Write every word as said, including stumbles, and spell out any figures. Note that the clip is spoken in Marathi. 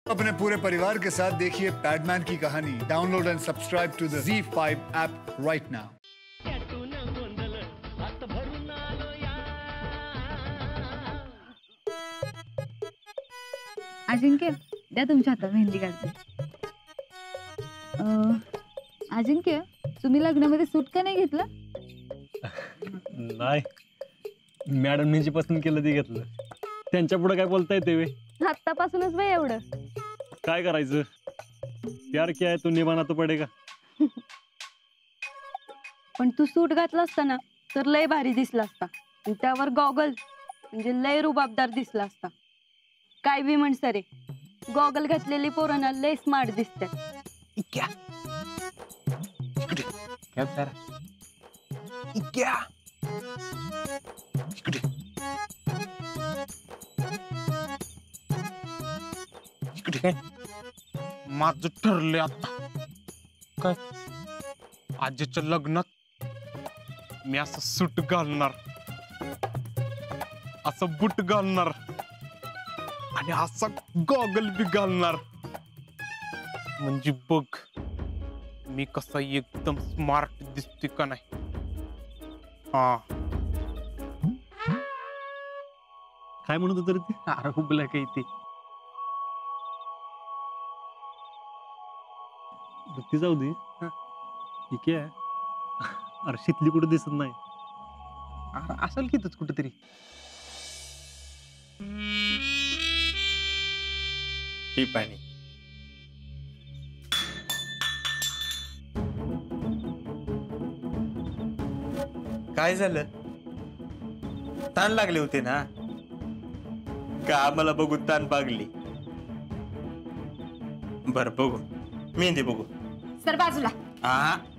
अपने पूरे परिवार के साथ देखिए पैडमैन की कहानी। Download and subscribe to the Zee five app right now. अजिंक्य द्या तुमच्या हातात मेहंदी काढते। अजिंक्य तुम्ही लग्नामध्ये सूट का नाही घेतलं? नाही, मॅडमनी जी पसंत केलं ते घेतलं। त्यांच्या पुढे काय बोलता येते वे? आत्तापासूनच बाई एवढं काय करायचं? प्यार क्या है तो निभाना तो पडेगा। पण तू सूट घातला असता ना तर लय भारी दिसला असता, आणि त्यावर गॉगल म्हणजे लय रुबाबदार दिसला असता। काय बी म्हण सरे, गॉगल घातलेली पोरांना लय स्मार्ट दिसतात। क्या क्या जरा क्या इकडे इकडे काय माझं ठरलंय आता। काय आजीच्या लग्नात मी असं सूट घालणार, असं बूट घालणार आणि असा गॉगल बी घालणार, म्हणजे बघ मी कसा एकदम स्मार्ट दिसते का नाही। हा काय म्हणत होतं रे ते? अरे हुबला काही ते ती जाऊ दे। ठीक आहे, अरे शितली कुठे दिसत नाही। असेल की तूच कुठेतरी। ही पाणी काय झालं? ताण लागले होते ना का? आम्हाला बघून ताण पागली? बर बघू मेहंदी बघू सर बाजूला। हा